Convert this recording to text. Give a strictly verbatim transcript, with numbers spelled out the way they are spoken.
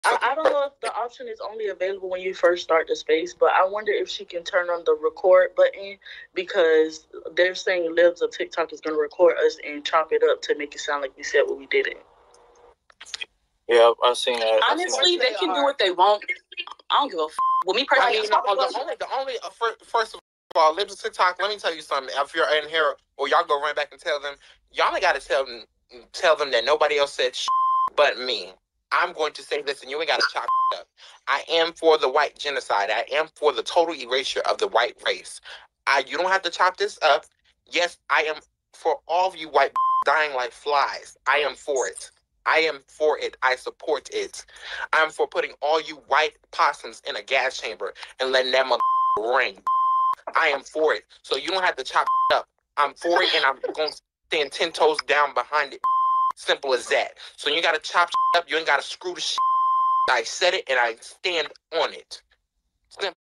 I, I don't know if the option is only available when you first start the space, but I wonder if she can turn on the record button because they're saying Libs of TikTok is going to record us and chop it up to make it sound like we said what we didn't. Yeah, I've seen that. Honestly, they can do what they want. I don't give a f. With me personally, I mean, no, the only, the only uh, first, first of all, Libs of TikTok. Let me tell you something. If you're in here, or y'all go run back and tell them, y'all ain't got to tell them, tell them that nobody else said sh- but me. I'm going to say this, and you ain't got to chop it up. I am for the white genocide. I am for the total erasure of the white race. I, you don't have to chop this up. Yes, I am for all of you white dying like flies. I am for it. I am for it. I support it. I'm for putting all you white possums in a gas chamber and letting that mother ring. I am for it. So you don't have to chop it up. I'm for it, and I'm going to stand ten toes down behind it. Simple as that. So you got to chop up. You ain't got to screw the shit. I said it, and I stand on it. Simple.